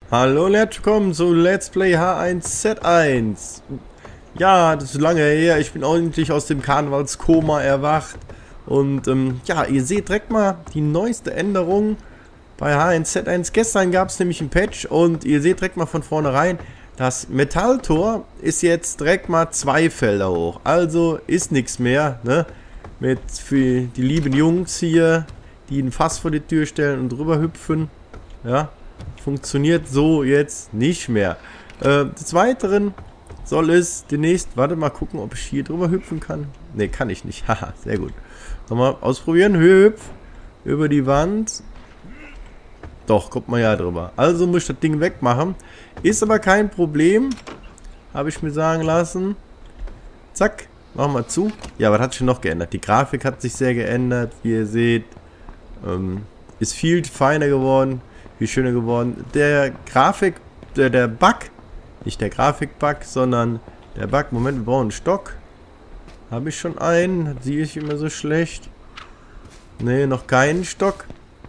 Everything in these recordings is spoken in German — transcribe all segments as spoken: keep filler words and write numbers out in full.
Hallo und herzlich willkommen zu Let's Play H eins Z eins. Ja, das ist lange her. Ich bin ordentlich aus dem Karnevalskoma erwacht. Und ähm, ja, ihr seht direkt mal die neueste Änderung bei H eins Z eins. Gestern gab es nämlich ein Patch und ihr seht direkt mal von vornherein, das Metalltor ist jetzt direkt mal zwei Felder hoch. Also ist nichts mehr, ne? Mit für die lieben Jungs hier, die ein Fass vor die Tür stellen und drüber hüpfen. Ja. Funktioniert so jetzt nicht mehr. Äh, des Weiteren soll es demnächst, warte mal gucken, ob ich hier drüber hüpfen kann. Ne, kann ich nicht. Haha, sehr gut. Nochmal ausprobieren. Hüpf über die Wand. Doch, kommt man ja drüber. Also muss ich das Ding wegmachen. Ist aber kein Problem. Habe ich mir sagen lassen. Zack, machen wir zu. Ja, was hat sich noch geändert? Die Grafik hat sich sehr geändert, wie ihr seht. Ähm, ist viel feiner geworden. Viel schöner geworden. Der Grafik, der, der Bug, nicht der Grafik-Bug, sondern der Bug. Moment, wir brauchen einen Stock. Habe ich schon einen? Sehe ich immer so schlecht. Ne, noch keinen Stock.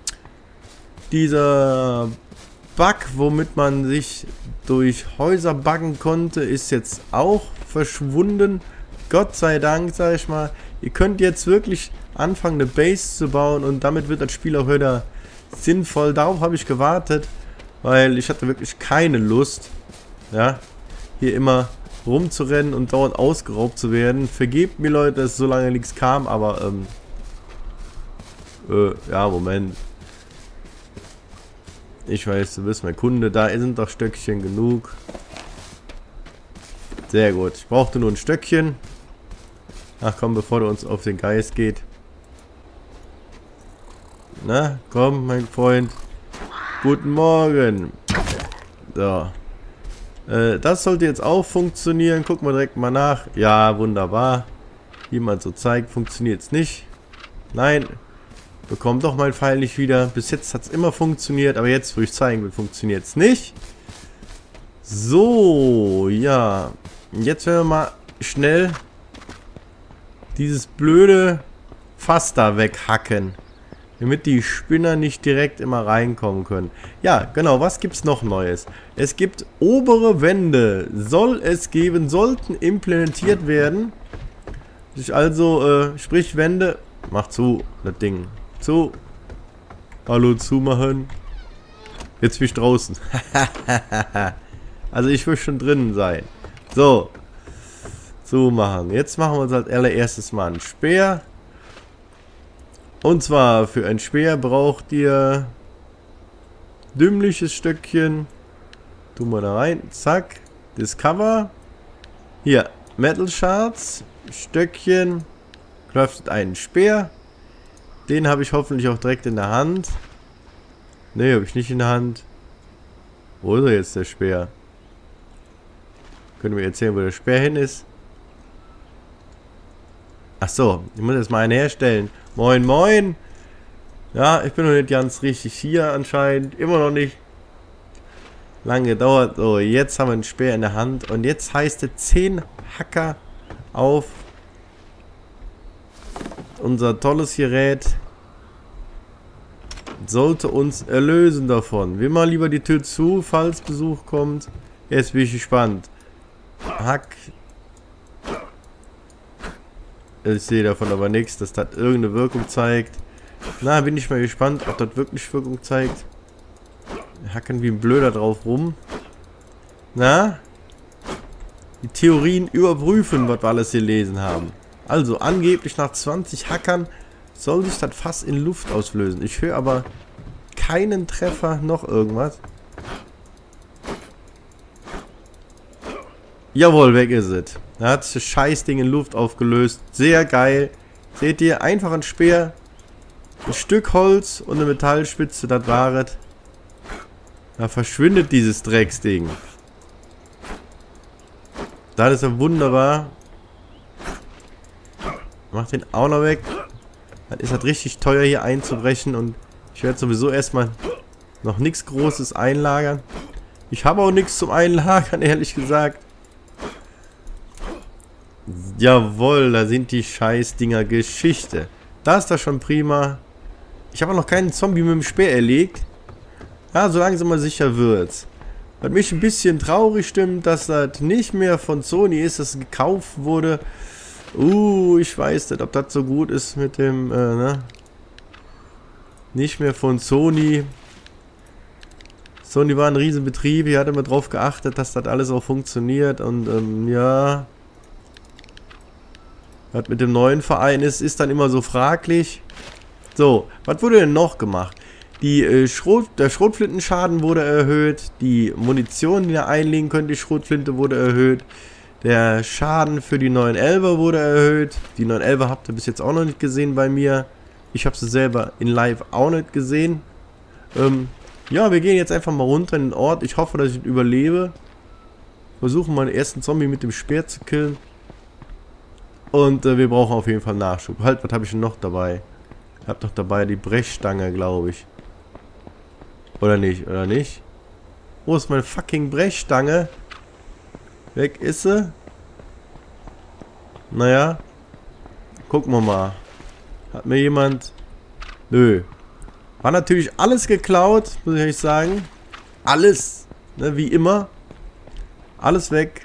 Dieser Bug, womit man sich durch Häuser buggen konnte, ist jetzt auch verschwunden. Gott sei Dank, sage ich mal. Ihr könnt jetzt wirklich anfangen, eine Base zu bauen und damit wird das Spiel auch wieder sinnvoll. Darauf habe ich gewartet, weil ich hatte wirklich keine Lust, ja, hier immer rumzurennen und dauernd ausgeraubt zu werden. Vergebt mir, Leute, dass so lange nichts kam, aber ähm, äh, ja, Moment. Ich weiß, du bist mein Kunde, da sind doch Stöckchen genug. Sehr gut, ich brauchte nur ein Stöckchen. Ach komm, bevor du uns auf den Geist geht. Na, komm, mein Freund. Guten Morgen. So. Äh, das sollte jetzt auch funktionieren. Gucken wir direkt mal nach. Ja, wunderbar. Wie man so zeigt, funktioniert es nicht. Nein. Bekomm doch mein Pfeil nicht wieder. Bis jetzt hat es immer funktioniert. Aber jetzt, wo ich zeigen will, funktioniert es nicht. So, ja. Jetzt werden wir mal schnell dieses blöde Fass da weghacken. Damit die Spinner nicht direkt immer reinkommen können. Ja, genau. Was gibt's noch Neues? Es gibt obere Wände. Soll es geben, sollten implementiert werden. Also, äh, sprich Wände. Mach zu, das Ding. Zu. Hallo, zumachen. Jetzt bin ich draußen. Also, ich will schon drinnen sein. So. Zumachen. Jetzt machen wir uns als allererstes mal einen Speer. Und zwar für ein Speer braucht ihr dümmliches Stöckchen. Tun wir da rein. Zack. Discover. Hier. Metal Shards. Stöckchen. Craftet einen Speer. Den habe ich hoffentlich auch direkt in der Hand. Ne, habe ich nicht in der Hand. Wo ist er jetzt, der Speer? Können wir erzählen, wo der Speer hin ist? Ach so, ich muss jetzt mal einen herstellen. Moin, moin. Ja, ich bin noch nicht ganz richtig hier anscheinend. Immer noch nicht. Lange gedauert. So, jetzt haben wir einen Speer in der Hand. Und jetzt heißt es zehn Hacker auf unser tolles Gerät. Sollte uns erlösen davon. Wir machen lieber die Tür zu, falls Besuch kommt. Jetzt bin ich gespannt. Hack. Ich sehe davon aber nichts, dass das irgendeine Wirkung zeigt. Na, bin ich mal gespannt, ob das wirklich Wirkung zeigt. Wir hacken wie ein Blöder drauf rum. Na? Die Theorien überprüfen, was wir alles gelesen haben. Also, angeblich nach zwanzig Hackern soll sich das Fass in Luft auslösen. Ich höre aber keinen Treffer, noch irgendwas. Jawohl, weg ist es. Da hat sich das Scheißding in Luft aufgelöst. Sehr geil. Seht ihr, einfach ein Speer, ein Stück Holz und eine Metallspitze, das war es. Da verschwindet dieses Drecksding. Das ist ja wunderbar. Mach den auch noch weg. Dann ist das richtig teuer hier einzubrechen und ich werde sowieso erstmal noch nichts Großes einlagern. Ich habe auch nichts zum Einlagern, ehrlich gesagt. Jawohl, da sind die Scheißdinger Geschichte. Das ist doch schon prima. Ich habe noch keinen Zombie mit dem Speer erlegt. Ja, so langsam mal sicher wird's. Was mich ein bisschen traurig stimmt, dass das nicht mehr von Sony ist, dass es gekauft wurde. Uh, ich weiß nicht, ob das so gut ist mit dem, äh, ne? Nicht mehr von Sony. Sony war ein Riesenbetrieb, hier hat immer drauf geachtet, dass das alles auch funktioniert und, ähm, ja. Was mit dem neuen Verein ist, ist dann immer so fraglich. So, was wurde denn noch gemacht? Die, äh, Schrot, der Schrotflintenschaden wurde erhöht. Die Munition, die ihr einlegen könnt, die Schrotflinte wurde erhöht. Der Schaden für die neuen Elfer wurde erhöht. Die neuen Elfer habt ihr bis jetzt auch noch nicht gesehen bei mir. Ich habe sie selber in Live auch nicht gesehen. Ähm, ja, wir gehen jetzt einfach mal runter in den Ort. Ich hoffe, dass ich überlebe. Versuchen mal den ersten Zombie mit dem Speer zu killen. Und äh, wir brauchen auf jeden Fall Nachschub. Halt, was habe ich denn noch dabei? Ich habe doch dabei die Brechstange, glaube ich. Oder nicht, oder nicht? Wo ist meine fucking Brechstange? Weg ist sie. Naja. Gucken wir mal. Hat mir jemand... Nö. War natürlich alles geklaut, muss ich euch sagen. Alles. Ne, wie immer. Alles weg.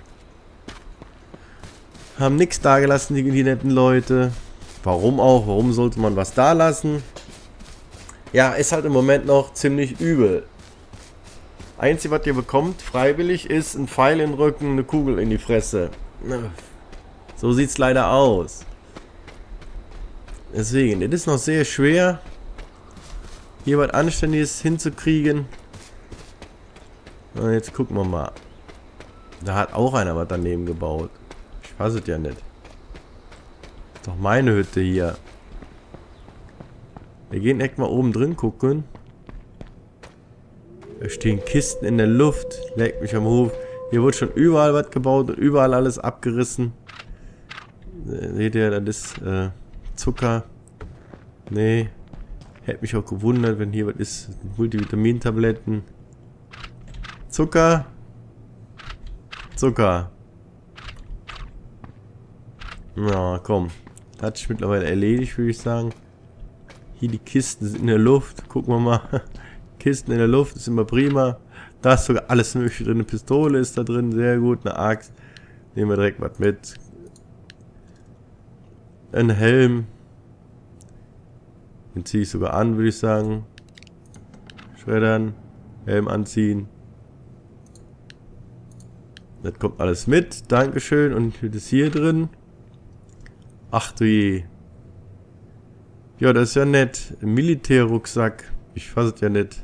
Haben nichts da gelassen, die, die netten Leute. Warum auch? Warum sollte man was da lassen? Ja, ist halt im Moment noch ziemlich übel. Einzige, was ihr bekommt, freiwillig, ist ein Pfeil in den Rücken, eine Kugel in die Fresse. So sieht es leider aus. Deswegen, das ist noch sehr schwer, hier was Anständiges hinzukriegen. Und jetzt gucken wir mal. Da hat auch einer was daneben gebaut. Ich weiß es ja nicht. Ist doch meine Hütte hier. Wir gehen echt mal oben drin gucken. Da stehen Kisten in der Luft. Leckt mich am Hof. Hier wurde schon überall was gebaut und überall alles abgerissen. Seht ihr, das ist äh, Zucker. Nee. Hätte mich auch gewundert, wenn hier was ist. Multivitamintabletten. Zucker. Zucker. Na komm. Das hat sich mittlerweile erledigt, würde ich sagen. Hier die Kisten sind in der Luft. Gucken wir mal. Kisten in der Luft ist immer prima. Da ist sogar alles mögliche drin. Eine Pistole ist da drin. Sehr gut. Eine Axt. Nehmen wir direkt was mit. Ein Helm. Den ziehe ich sogar an, würde ich sagen. Schreddern. Helm anziehen. Das kommt alles mit. Dankeschön. Und das ist hier drin. Ach du je. Ja, das ist ja nett. Ein Militärrucksack. Ich fasse es ja nicht.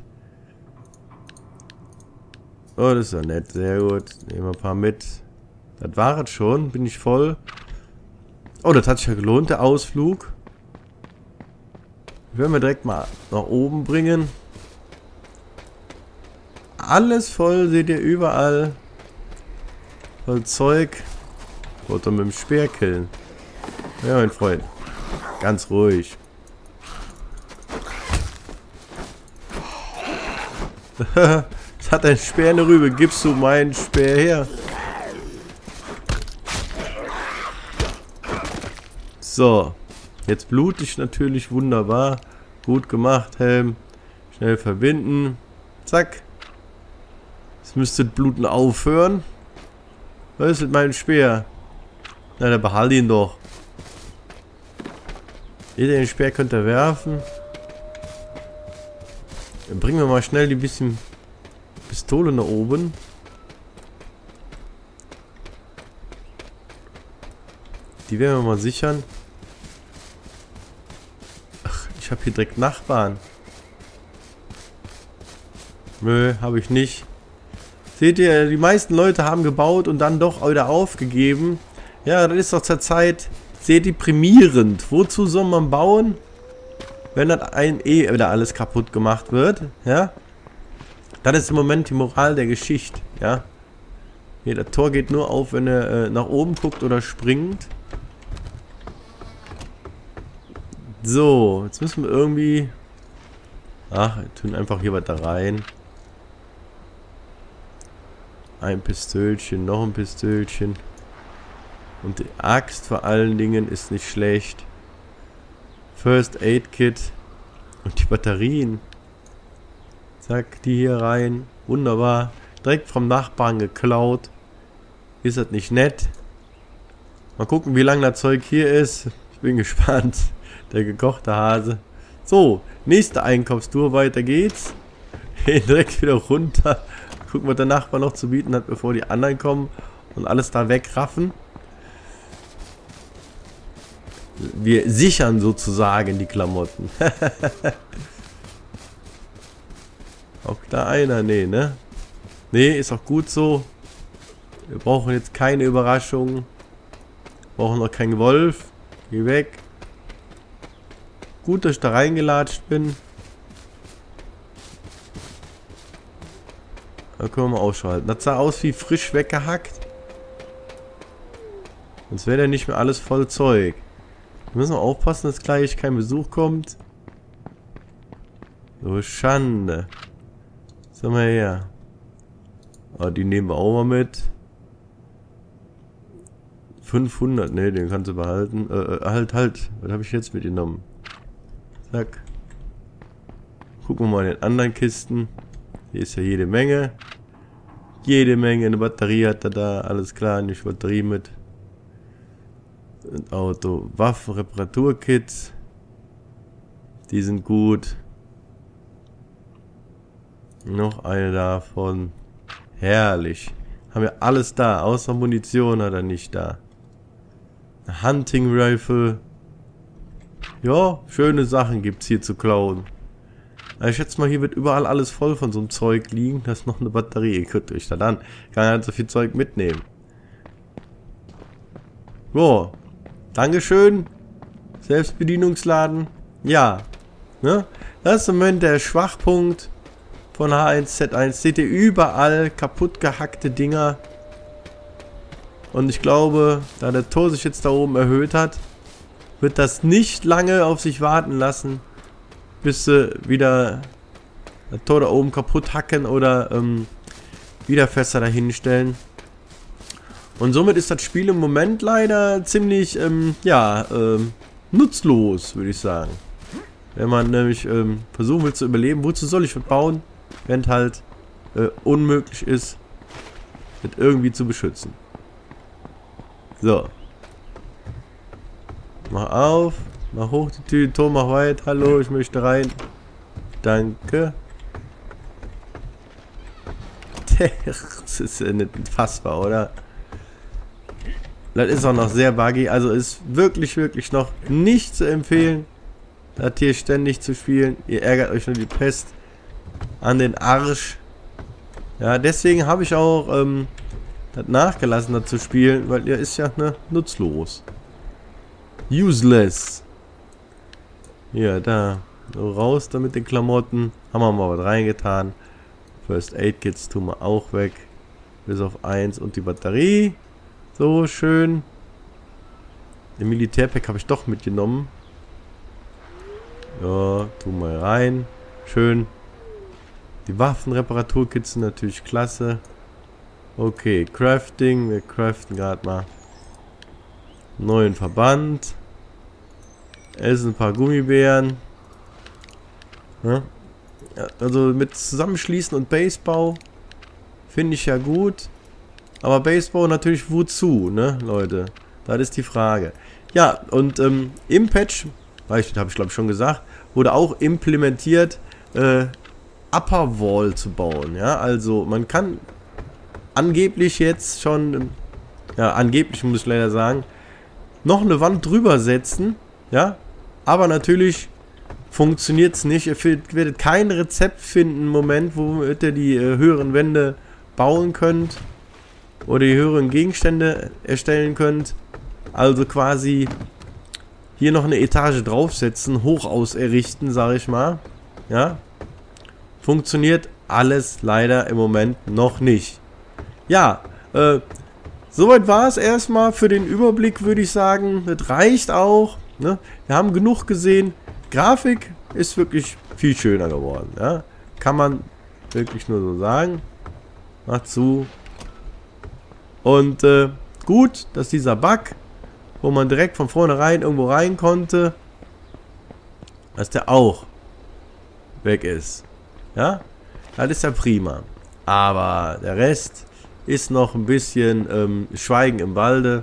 Oh, das ist ja nett. Sehr gut. Nehmen wir ein paar mit. Das war es schon. Bin ich voll. Oh, das hat sich ja gelohnt, der Ausflug. Werden wir direkt mal nach oben bringen. Alles voll, seht ihr überall. Voll Zeug. Wollt ihr mit dem Speer killen. Ja, mein Freund. Ganz ruhig. Es hat ein Speer in der Rübe. Gibst du meinen Speer her? So. Jetzt blutig natürlich. Wunderbar. Gut gemacht, Helm. Schnell verbinden. Zack. Jetzt müsste das Bluten aufhören. Was ist mit meinem Speer? Na, dann behalte ihn doch. Jeder den Speer könnt ihr werfen. Dann bringen wir mal schnell die bisschen Pistole nach oben. Die werden wir mal sichern. Ach, ich habe hier direkt Nachbarn. Nö, habe ich nicht. Seht ihr, die meisten Leute haben gebaut und dann doch wieder aufgegeben. Ja, das ist doch zur Zeit sehr deprimierend. Wozu soll man bauen, wenn das ein eh wieder alles kaputt gemacht wird? Ja, das ist im Moment die Moral der Geschichte. Ja, hier, das Tor geht nur auf, wenn er äh, nach oben guckt oder springt. So, jetzt müssen wir irgendwie... Ach, wir tun einfach hier was da rein. Ein Pistölchen, noch ein Pistölchen. Und die Axt vor allen Dingen ist nicht schlecht. First Aid Kit. Und die Batterien. Zack, die hier rein. Wunderbar. Direkt vom Nachbarn geklaut. Ist das nicht nett? Mal gucken, wie lange das Zeug hier ist. Ich bin gespannt. Der gekochte Hase. So, nächste Einkaufstour. Weiter geht's. Direkt wieder runter. Gucken, was der Nachbar noch zu bieten hat, bevor die anderen kommen und alles da wegraffen. Wir sichern sozusagen die Klamotten. Auch da einer? Nee, ne? Nee, ist auch gut so. Wir brauchen jetzt keine Überraschung. Wir brauchen noch keinen Wolf. Geh weg. Gut, dass ich da reingelatscht bin. Da können wir ausschalten. Das sah aus wie frisch weggehackt. Sonst wäre ja nicht mehr alles voll Zeug. Wir müssen aufpassen, dass gleich kein Besuch kommt. So, Schande. Sag mal her. Ah, die nehmen wir auch mal mit. fünfhundert, ne, den kannst du behalten. Äh, halt, halt. Was habe ich jetzt mitgenommen? Zack. Gucken wir mal in den anderen Kisten. Hier ist ja jede Menge. Jede Menge. Eine Batterie hat er da. Alles klar, nicht Batterie mit. Ein Auto. Waffen, Reparaturkits. Die sind gut. Noch eine davon. Herrlich. Haben wir alles da. Außer Munition hat er nicht da. Eine Hunting Rifle. Ja, schöne Sachen gibt es hier zu klauen. Ich schätze mal, hier wird überall alles voll von so einem Zeug liegen. Da ist noch eine Batterie. Ihr könnt euch da dann gar nicht so viel Zeug mitnehmen. So. Dankeschön. Selbstbedienungsladen. Ja. Ne? Das ist im Moment der Schwachpunkt von H eins Z eins. Seht ihr überall kaputt gehackte Dinger. Und ich glaube, da der Tor sich jetzt da oben erhöht hat, wird das nicht lange auf sich warten lassen, bis sie wieder das Tor da oben kaputt hacken oder ähm, wieder fester dahinstellen. Und somit ist das Spiel im Moment leider ziemlich, ähm, ja, ähm, nutzlos, würde ich sagen. Wenn man nämlich ähm, versuchen will zu überleben, wozu soll ich was bauen, wenn halt äh, unmöglich ist, das irgendwie zu beschützen. So. Mach auf. Mach hoch die Tür. Tor, mach weit. Hallo, ich möchte rein. Danke. Das ist ja nicht fassbar, oder? Das ist auch noch sehr buggy. Also ist wirklich, wirklich noch nicht zu empfehlen, das hier ständig zu spielen. Ihr ärgert euch nur die Pest an den Arsch. Ja, deswegen habe ich auch ähm, das nachgelassen, das zu spielen, weil ihr ist ja ne, nutzlos. Useless. Hier, da. So raus da mit den Klamotten. Haben wir mal was reingetan. First Aid Kits tun wir auch weg. Bis auf eins und die Batterie. So, schön. Den Militärpack habe ich doch mitgenommen. Ja, tun wir rein. Schön. Die Waffenreparaturkits sind natürlich klasse. Okay, Crafting. Wir craften gerade mal neuen Verband. Essen ein paar Gummibären. Ja, also mit Zusammenschließen und Basebau finde ich ja gut. Aber Basebau natürlich wozu, ne, Leute? Das ist die Frage. Ja, und ähm, im Patch, habe ich glaube ich schon gesagt, wurde auch implementiert, äh, Upper Wall zu bauen. Ja, also man kann angeblich jetzt schon, ja, angeblich muss ich leider sagen, noch eine Wand drüber setzen. Ja, aber natürlich funktioniert es nicht. Ihr werdet kein Rezept finden im Moment, womit ihr die äh, höheren Wände bauen könnt. Oder die höheren Gegenstände erstellen könnt. Also quasi hier noch eine Etage draufsetzen, hochaus errichten, sage ich mal. Ja. Funktioniert alles leider im Moment noch nicht. Ja, äh, soweit war es erstmal für den Überblick, würde ich sagen. Das reicht auch. Ne? Wir haben genug gesehen. Grafik ist wirklich viel schöner geworden. Ja? Kann man wirklich nur so sagen. Macht zu. Und äh, gut, dass dieser Bug, wo man direkt von vornherein irgendwo rein konnte, dass der auch weg ist. Ja, das ist ja prima. Aber der Rest ist noch ein bisschen ähm, Schweigen im Walde.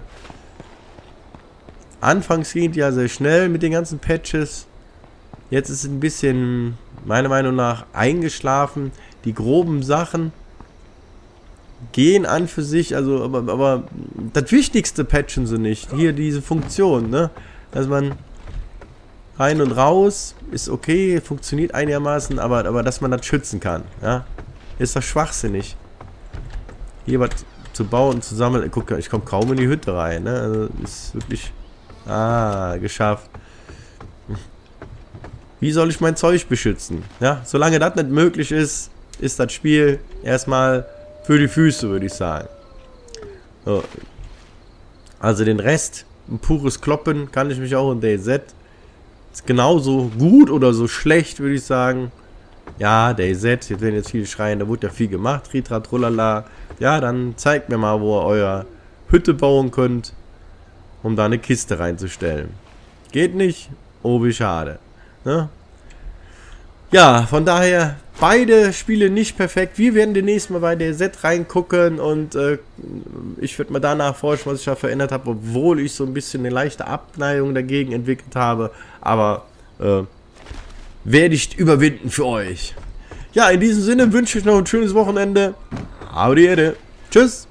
Anfangs ging ja sehr schnell mit den ganzen Patches. Jetzt ist es ein bisschen, meiner Meinung nach, eingeschlafen. Die groben Sachen gehen an für sich, also aber, aber das Wichtigste patchen sie nicht. Hier diese Funktion, ne? Dass man rein und raus ist okay, funktioniert einigermaßen, aber, aber dass man das schützen kann, ja? Ist das schwachsinnig. Hier was zu bauen und zu sammeln. Guck, ich komme kaum in die Hütte rein, ne? Also ist wirklich. Ah, geschafft. Wie soll ich mein Zeug beschützen? Ja, solange das nicht möglich ist, ist das Spiel erstmal für die Füße, würde ich sagen. So. Also den Rest, ein pures Kloppen, kann ich mich auch in DayZ. Ist genauso gut oder so schlecht, würde ich sagen. Ja, DayZ, hier werden jetzt viele schreien, da wurde ja viel gemacht, Ritra, Trullala. Ja, dann zeigt mir mal, wo ihr eure Hütte bauen könnt, um da eine Kiste reinzustellen. Geht nicht? Oh, wie schade. Ne? Ja, von daher, beide Spiele nicht perfekt. Wir werden demnächst mal bei DayZ reingucken und äh, ich werde mal danach forschen, was ich da verändert habe, obwohl ich so ein bisschen eine leichte Abneigung dagegen entwickelt habe. Aber äh, werde ich überwinden für euch. Ja, in diesem Sinne wünsche ich noch ein schönes Wochenende. Howdy, Tschüss.